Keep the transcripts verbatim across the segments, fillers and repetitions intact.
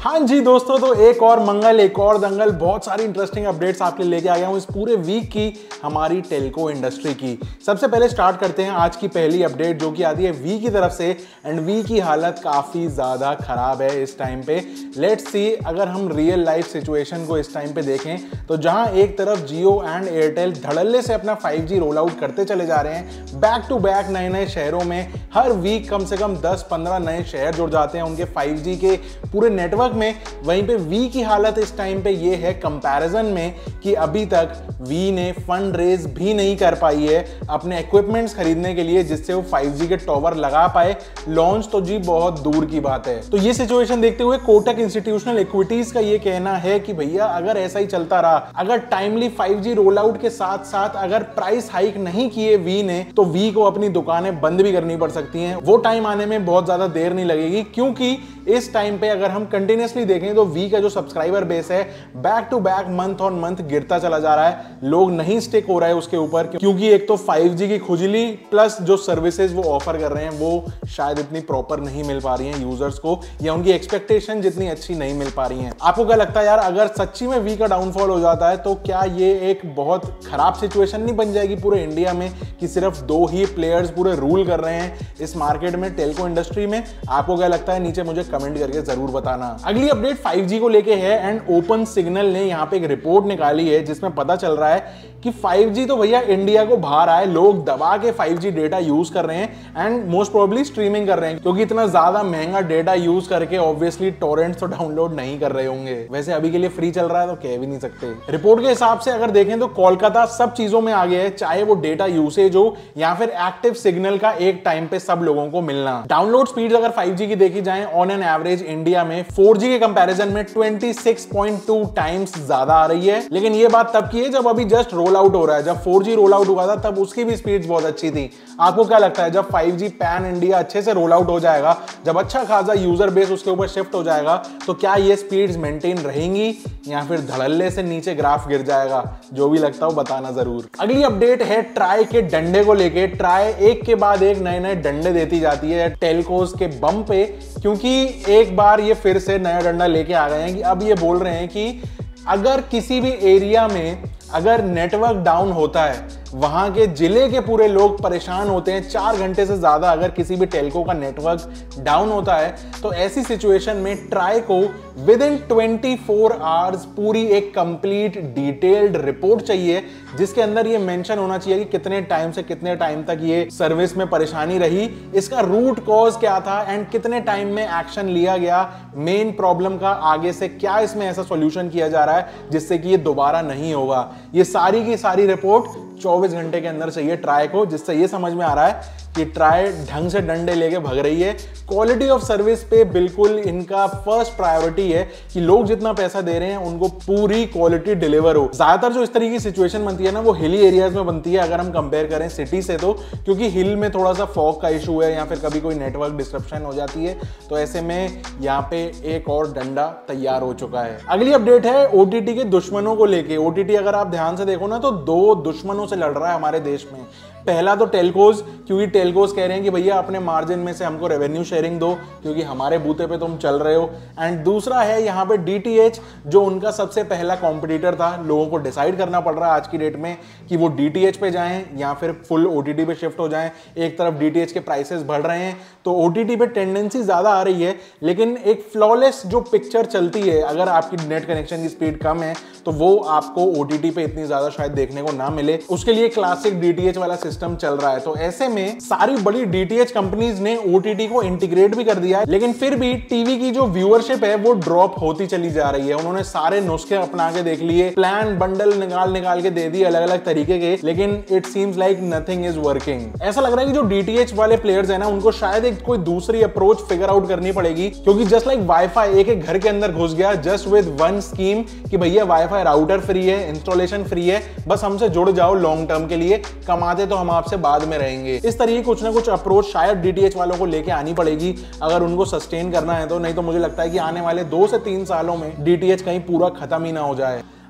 हाँ जी दोस्तों, तो एक और मंगल, एक और दंगल, बहुत सारी इंटरेस्टिंग अपडेट्स आपके लेके आ गया हूँ इस पूरे वीक की हमारी टेलको इंडस्ट्री की। सबसे पहले स्टार्ट करते हैं आज की पहली अपडेट जो कि आती है वी की तरफ से। एंड वी की हालत काफी ज्यादा खराब है इस टाइम पे। लेट्स सी, अगर हम रियल लाइफ सिचुएशन को इस टाइम पे देखें तो जहां एक तरफ जियो एंड एयरटेल धड़ल्ले से अपना फाइव जी रोल आउट करते चले जा रहे हैं, बैक टू बैक नए नए शहरों में हर वीक कम से कम दस पंद्रह नए शहर जुड़ जाते हैं उनके फाइव जी के पूरे नेटवर्क में। वहीं पे वी की हालत इस टाइम पे ये है कंपैरिजन में कि अभी तक वी ने फंड रेज भी नहीं कर पाई है अपने इक्विपमेंट्स खरीदने के लिए जिससे वो फाइव जी के टॉवर लगा पाए। लॉन्च तो जी बहुत दूर की बात है। तो ये सिचुएशन देखते हुए कोटक इंस्टीट्यूशनल इक्विटीज का ये कहना है कि भैया अगर ऐसा ही चलता रहा, अगर timely five G roll out के साथ साथ अगर प्राइस हाइक नहीं किए वी ने, तो वी को अपनी दुकानें बंद भी करनी पड़ सकती हैं। वो टाइम आने में बहुत ज्यादा देर नहीं लगेगी, क्योंकि इस टाइम पे अगर हम कंटिन्यूअसली देखें तो वी का जो सब्सक्राइबर बेस है back to back month on month गिरता चला जा रहा है। लोग नहीं स्टिक हो रहे हैं उसके ऊपर, क्योंकि एक तो फाइव जी की खुजली प्लस जो सर्विसेज वो ऑफर कर रहे हैं वो शायद इतनी प्रॉपर नहीं मिल पा रही हैं यूजर्स को, या उनकी एक्सपेक्टेशन जितनी अच्छी नहीं मिल पा रही हैं। आपको क्या लगता है यार, अगर सच्ची में वी का डाउनफॉल हो जाता है तो क्या ये एक बहुत खराब सिचुएशन नहीं बन जाएगी पूरे इंडिया में कि सिर्फ दो ही प्लेयर्स पूरे रूल कर रहे हैं इस मार्केट में, टेलको इंडस्ट्री में? आपको क्या लगता है नीचे मुझे कमेंट करके जरूर बताना। अगली अपडेट फाइव जी को लेके है एंड ओपन सिग्नल ने यहाँ पे एक रिपोर्ट निकाली है जिसमें पता चल रहा है कि फाइव जी तो भैया इंडिया को बाहर आए, लोग दबा के फाइव जी डेटा यूज कर रहे हैं एंड मोस्ट प्रोबेबली स्ट्रीमिंग कर रहे हैं, क्योंकि इतना ज्यादा महंगा डेटा यूज करके ऑब्वियसली टोरेंट्स तो डाउनलोड नहीं कर रहे होंगे। वैसे अभी के लिए फ्री चल रहा है तो कह भी नहीं सकते। रिपोर्ट के हिसाब से अगर देखें तो कोलकाता सब चीजों में आगे है, चाहे वो डेटा यूसेज हो या फिर एक्टिव सिग्नल का एक टाइम पे सब लोगों को मिलना। डाउनलोड स्पीड अगर फाइव जी की देखी जाए ऑन एन एवरेज इंडिया में फोर जी के कंपैरिजन में twenty six point two times ज्यादा आ रही है। लेकिन ये बात तब की है जब अभी जस्ट रोल आउट हो रहा है। जब फोर जी रोल आउट हुआ था तब उसकी भी स्पीड्स बहुत अच्छी थी। आपको क्या लगता है जब फाइव जी पैन इंडिया अच्छे से रोल आउट हो जाएगा, जब अच्छा खासा यूजर बेस उसके ऊपर शिफ्ट हो जाएगा, तो क्या ये स्पीड्स मेंटेन रहेंगी या फिर धड़ल्ले से नीचे ग्राफ गिर जाएगा? जो भी लगता हो बताना जरूर। अगली अपडेट है ट्राई के डंडे को लेके। ट्राई एक के बाद एक नए नए डंडे देती जाती है टेलकोस के बम पे, क्योंकि एक बार ये फिर से नया डंडा लेके आ गए हैं कि अब ये बोल रहे हैं कि अगर किसी भी एरिया में अगर नेटवर्क डाउन होता है, वहां के जिले के पूरे लोग परेशान होते हैं, चार घंटे से ज्यादा अगर किसी भी टेलको का नेटवर्क डाउन होता है, तो ऐसी सिचुएशन में ट्राई को within twenty four hours पूरी एक कंप्लीट डिटेल्ड रिपोर्ट चाहिए जिसके अंदर ये मेंशन होना चाहिए कि कितने टाइम से कितने टाइम तक ये सर्विस में परेशानी रही, इसका रूट कॉज क्या था एंड कितने टाइम में एक्शन लिया गया, मेन प्रॉब्लम का आगे से क्या इसमें ऐसा सॉल्यूशन किया जा रहा है जिससे कि ये दोबारा नहीं होगा। ये सारी की सारी रिपोर्ट चौबीस घंटे के अंदर चाहिए ट्राई को, जिससे ये समझ में आ रहा है कि ट्राई ढंग से डंडे लेके भग रही है। क्वालिटी ऑफ सर्विस पे बिल्कुल इनका फर्स्ट प्रायोरिटी है कि लोग जितना पैसा दे रहे हैं उनको पूरी क्वालिटी डिलीवर हो। ज्यादातर जो इस तरह की सिचुएशन बनती है ना वो हिली एरियाज में बनती है अगर हम कंपेयर करें सिटी से, तो क्योंकि हिल में थोड़ा सा फॉग का इशू है या फिर कभी कोई नेटवर्क डिस्ट्रप्शन हो जाती है, तो ऐसे में यहाँ पे एक और डंडा तैयार हो चुका है। अगली अपडेट है ओटीटी के दुश्मनों को लेके। ओटीटी अगर आप ध्यान से देखो ना तो दो दुश्मनों से लड़ रहा है हमारे देश में। पहला तो टेलकोज, क्योंकि टेलकोज कह रहे हैं कि भैया अपने मार्जिन में से हमको रेवेन्यू शेयरिंग दो क्योंकि हमारे बूते पे तुम चल रहे हो। एंड दूसरा है यहाँ पे डीटीएच, जो उनका सबसे पहला कॉम्पिटिटर था। लोगों को डिसाइड करना पड़ रहा है आज की डेट में कि वो डीटीएच पे जाएं या फिर फुल ओटीटी पे शिफ्ट हो जाएं। एक तरफ डीटीएच के प्राइसेस बढ़ रहे हैं तो ओटीटी पे टेंडेंसी ज्यादा आ रही है, लेकिन एक फ्लॉलेस जो पिक्चर चलती है अगर आपकी नेट कनेक्शन की स्पीड कम है तो वो आपको ओटीटी पे इतनी ज्यादा शायद देखने को ना मिले। उसके लिए क्लासिक डीटीएच वाला सिस्टम चल रहा है। तो ऐसे में सारी बड़ी डीटीएच कंपनीज ने ओटीटी को इंटीग्रेट भी कर दिया है, लेकिन फिर भी टीवी की जो व्यूअरशिप है वो ड्रॉप होती चली जा रही है। उन्होंने सारे नुस्खे अपना के देख लिए, प्लान बंडल निकाल निकाल के दे दिए अलग अलग तरीके के, लेकिन it seems like nothing is working. ऐसा लग रहा है कि जो डीटीएच वाले प्लेयर्स है ना उनको शायद एक कोई दूसरी अप्रोच फिगर आउट करनी पड़ेगी, क्योंकि जस्ट लाइक वाईफाई एक एक घर के अंदर घुस गया जस्ट विद वन स्कीम कि भैया वाईफाई राउटर फ्री है, इंस्टॉलेशन फ्री है, बस हमसे जुड़ जाओ लॉन्ग टर्म के लिए, कमाते तो हम आपसे बाद में रहेंगे। इस तरीके कुछ ना कुछ अप्रोच शायद डीटीएच वालों को लेके आनी पड़ेगी अगर उनको सस्टेन करना है तो, नहीं तो मुझे लगता है कि आने वाले दो से तीन सालों में डीटीएच कहीं पूरा खत्म ही ना हो जाए।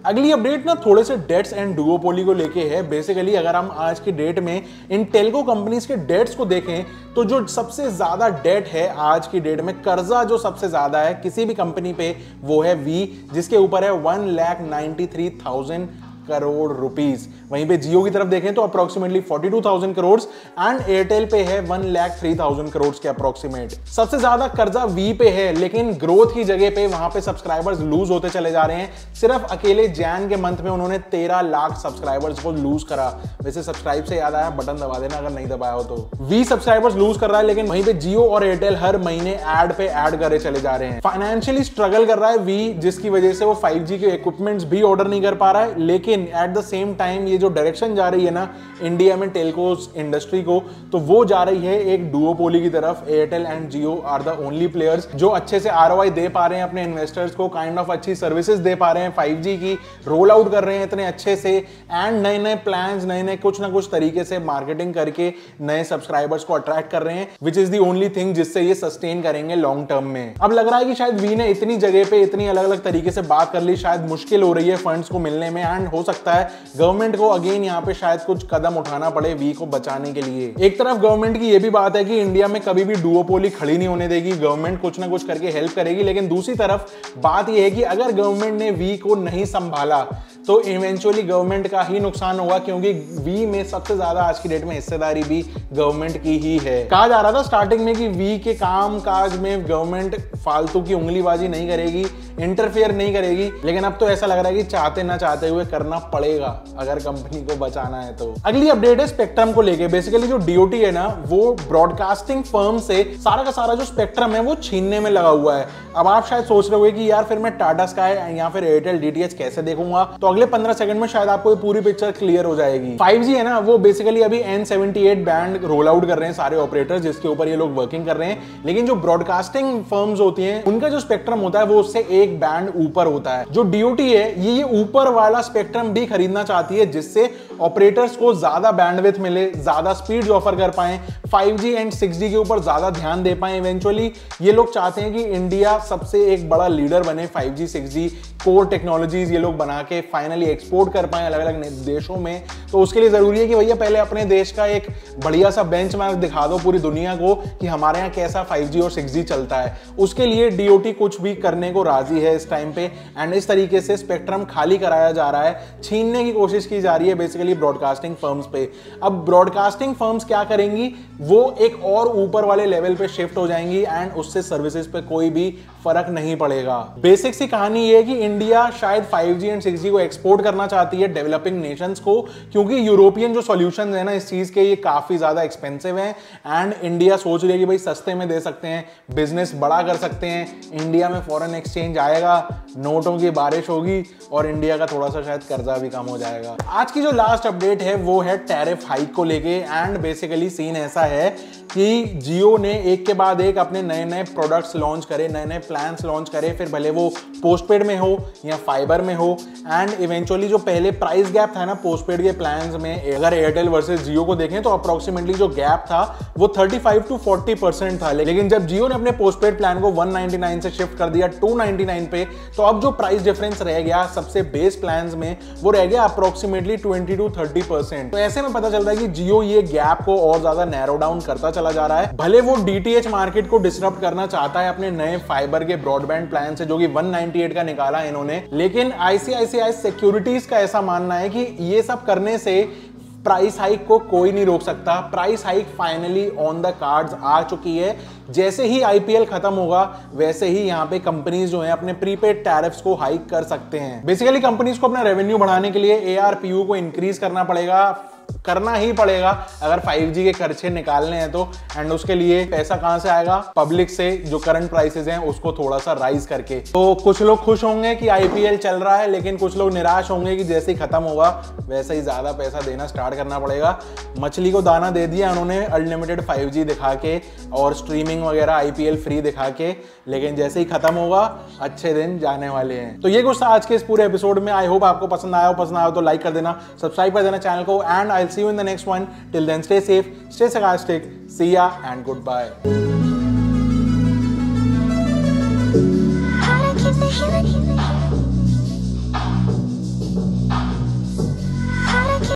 अगली अपडेट ना थोड़े से डेट्स एंड डुओपोली को लेके है। बेसिकली अगर हम आज की डेट में इन टेलको कंपनीज के डेट्स को देखें तो जो सबसे ज्यादा डेट है आज की डेट में, कर्जा जो सबसे ज्यादा है किसी भी कंपनी पे, वो है वी, जिसके ऊपर है one lakh ninety three thousand crore rupees. वहीं पे जियो की तरफ देखें तो approximately forty two thousand crore and Airtel पे है one lakh three thousand crore के अप्रोक्सीमेट। सबसे ज्यादा कर्जा वी पे है, लेकिन ग्रोथ की जगह पे वहां पे सब्सक्राइबर्स लूज होते चले जा रहे हैं। सिर्फ अकेले जैन के मंथ में उन्होंने तेरह लाख सब्सक्राइबर्स को लूज करा। वैसे सब्सक्राइब से याद आया, बटन दबा देना अगर नहीं दबाया हो तो। वी सब्सक्राइबर्स लूज कर रहा है, लेकिन वहीं पे जियो और एयरटेल हर महीने एड पे एड करे चले जा रहे हैं। फाइनेंशियली स्ट्रगल कर रहा है वी, जिसकी वजह से वो फाइव जी के इक्विपमेंट्स भी ऑर्डर नहीं कर पा रहा है। लेकिन एट द सेम टाइम ये जो डायरेक्शन जा रही है ना इंडिया में टेलकोस इंडस्ट्री को, तो वो जा रही है एक डुओपोली की तरफ। Airtel and Jio are the only players जो अच्छे से आरओआई दे पा रहे हैं अपने इन्वेस्टर्स को, काइंड ऑफ अच्छी सर्विसेज दे पा रहे हैं, फाइव जी की रोल आउट कर रहे हैं इतने अच्छे से, एंड नए नए प्लान्स, नए नए कुछ ना कुछ तरीके से मार्केटिंग करके नए सब्सक्राइबर्स को अट्रैक्ट कर रहे हैं, which is the only thing जिससे ये सस्टेन करेंगे लॉन्ग टर्म में। अब लग रहा है कि शायद वी ने इतनी जगह पे इतनी अलग अलग तरीके से बात कर ली, शायद मुश्किल हो रही है फंड्स को मिलने में, एंड हो सकता है गवर्नमेंट को अगेन यहाँ पे शायद कुछ कदम उठाना पड़े वी को बचाने के लिए। एक तरफ गवर्नमेंट की ये भी बात है कि इंडिया में कभी भी डुओपोली खड़ी नहीं होने देगी, गवर्नमेंट कुछ ना कुछ करके हेल्प करेगी। लेकिन दूसरी तरफ बात यह है कि अगर गवर्नमेंट ने वी को नहीं संभाला तो इवेंचुअली गवर्नमेंट का ही नुकसान होगा, क्योंकि वी में सबसे ज्यादा आज की डेट में हिस्सेदारी भी गवर्नमेंट की ही है। कहा जा रहा था स्टार्टिंग में कि वी के काम काज में गवर्नमेंट फालतू की उंगलीबाजी नहीं करेगी, इंटरफेयर नहीं करेगी, लेकिन अब तो ऐसा लग रहा है कि चाहते ना चाहते हुए करना पड़ेगा अगर कंपनी को बचाना है तो। अगली अपडेट है स्पेक्ट्रम को लेके। बेसिकली जो डीओटी है ना, वो ब्रॉडकास्टिंग फर्म से सारा का सारा जो स्पेक्ट्रम है वो छीनने में लगा हुआ है। अब आप शायद सोच रहे होंगे कि यार फिर मैं टाटा स्काई या फिर एयरटेल डीटीएच कैसे देखूंगा, तो अगले पंद्रह सेकंड में शायद आपको ये पूरी पिक्चर क्लियर हो जाएगी। फाइव जी है ना, वो बेसिकली अभी N seventy eight band roll out कर रहे हैं सारे ऑपरेटर, जिसके ऊपर ये लोग वर्किंग कर रहे हैं। लेकिन जो ब्रॉडकास्टिंग फर्म्स होती हैं उनका जो स्पेक्ट्रम होता है वो उससे एक बैंड ऊपर होता है। जो डीओटी है ये ये ऊपर वाला स्पेक्ट्रम भी खरीदना चाहती है, जिससे ऑपरेटर्स को ज्यादा बैंडविड्थ मिले, ज्यादा स्पीड ऑफर कर पाए, five G and six G के ऊपर ज्यादा ध्यान दे पाए। इवेंचुअली ये लोग चाहते हैं कि इंडिया सबसे एक बड़ा लीडर बने, five G six G core technologies ये लोग बना के फाइनली एक्सपोर्ट कर पाए अलग अलग देशों में। तो उसके लिए जरूरी है कि भैया पहले अपने देश का एक बढ़िया सा बेंचमार्क दिखा दो पूरी दुनिया को कि हमारे यहाँ कैसा फाइव जी और सिक्स जी चलता है। उसके लिए डीओटी कुछ भी करने को राजी है इस टाइम पे, एंड इस तरीके से स्पेक्ट्रम खाली कराया जा रहा है, छीनने की कोशिश की जा रही है बेसिकली ब्रॉडकास्टिंग फर्म्स पे। अब ब्रॉडकास्टिंग फर्म्स क्या करेंगी, वो एक और ऊपर वाले लेवल पे शिफ्ट हो जाएंगी एंड उससे सर्विसेज पे कोई भी फर्क नहीं पड़ेगा। बेसिक सी कहानी ये है कि इंडिया शायद five G and six G को एक्सपोर्ट करना चाहती है डेवलपिंग नेशंस को, क्योंकि यूरोपियन जो सॉल्यूशंस है ना इस चीज के, ये काफी ज्यादा एक्सपेंसिव हैं, एंड इंडिया सोच रही है कि भाई सस्ते में दे सकते हैं, बिजनेस बड़ा कर सकते हैं, इंडिया में फॉरेन एक्सचेंज आएगा, नोटों की बारिश होगी और इंडिया का थोड़ा सा शायद कर्जा भी कम हो जाएगा। आज की जो लास्ट अपडेट है वो है टैरिफ हाइक को लेके, एंड बेसिकली सीन ऐसा है कि जियो ने एक के बाद एक अपने नए नए प्रोडक्ट्स लॉन्च करे, नए नए प्लान्स लॉन्च करे, फिर भले वो पोस्टपेड में हो या फाइबर में हो, एंड इवेंचुअली जो पहले प्राइस गैप था ना पोस्टपेड के प्लान्स में, अगर एयरटेल वर्सेस जियो को देखें तो अप्रोक्सीमेटली जो गैप था वो thirty five to forty percent था। लेकिन जब जियो ने अपने पोस्टपेड प्लान को वन नाइंटी नाइन से शिफ्ट कर दिया टू नाइंटी नाइन पे, तो अब जो प्राइस डिफरेंस रह गया सबसे बेस प्लान्स में वो रह गया approximately twenty two thirty percent. तो ऐसे में पता चलता है कि जियो ये गैप को और ज्यादा नैरो डाउन करता चला जा रहा है। भले वो डीटीएच मार्केट को डिसरप्ट करना चाहता है अपने नए फाइबर के ब्रॉडबैंड प्लान से, जो कि वन नाइंटी एट का निकाला इन्होंने, लेकिन आईसीआईसीआई सिक्योरिटीज का ऐसा मानना है कि ये सब करने से प्राइस हाइक को कोई नहीं रोक सकता। Price hike finally on the cards आ चुकी है। जैसे ही आईपीएल खत्म होगा वैसे ही यहाँ पे कंपनीज जो हैं अपने प्रीपेड टैरिफ्स को हाइक कर सकते हैं। बेसिकली कंपनीज को अपना रेवेन्यू बढ़ाने के लिए एआरपीयू को इंक्रीज करना पड़ेगा, करना ही पड़ेगा अगर फाइव जी के खर्चे निकालने हैं तो, एंड उसके लिए पैसा कहां से आएगा, पब्लिक से, जो करंट प्राइसेस हैं उसको थोड़ा सा राइज करके। तो कुछ लोग खुश होंगे कि आईपीएल चल रहा है, लेकिन कुछ लोग निराश होंगे कि जैसे ही खत्म होगा वैसे ही ज्यादा पैसा देना स्टार्ट करना पड़ेगा। मछली को दाना दे दिया उन्होंने अनलिमिटेड फाइव जी दिखा के और स्ट्रीमिंग वगैरह आईपीएल फ्री दिखा के, लेकिन जैसे ही खत्म होगा अच्छे दिन जाने वाले हैं। तो ये कुछ था आज के इस पूरे एपिसोड में। आई होप आपको पसंद आया हो, पसंद आया हो तो लाइक कर देना, सब्सक्राइब कर देना चैनल को, and I see you in the next one. Till then, stay safe, stay sarcastic, see ya and goodbye. How to keep the healing?